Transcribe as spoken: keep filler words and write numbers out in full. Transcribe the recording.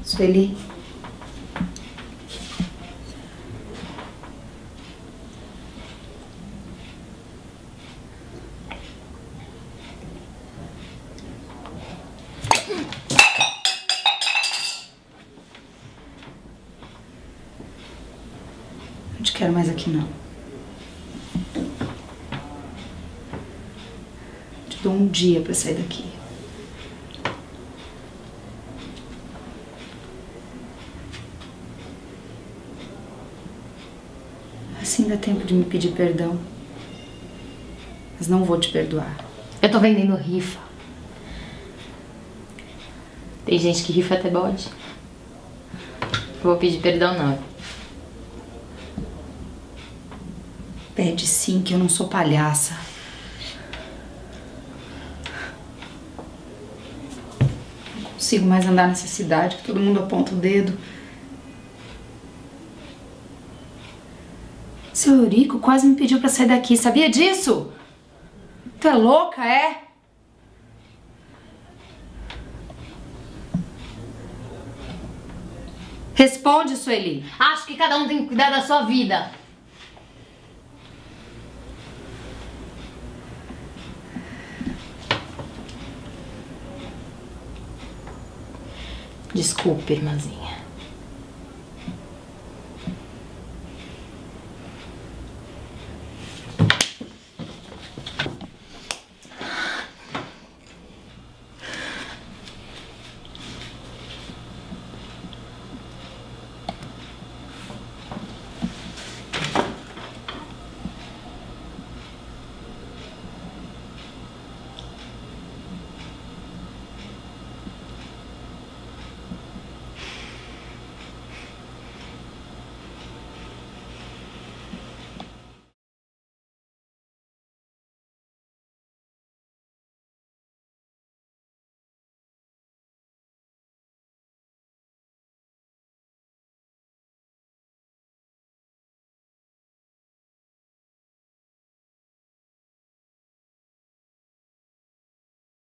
Sueli. Não te quero mais aqui, não. Te dou um dia pra sair daqui. Assim dá tempo de me pedir perdão. Mas não vou te perdoar. Eu tô vendendo rifa. Tem gente que rifa até bode. Eu vou pedir perdão, não. Pede sim, que eu não sou palhaça. Não consigo mais andar nessa cidade, que todo mundo aponta o dedo. Seu Eurico quase me pediu pra sair daqui, sabia disso? Tu é louca, é? Responde, Sueli. Acho que cada um tem que cuidar da sua vida. Desculpe, irmãzinha.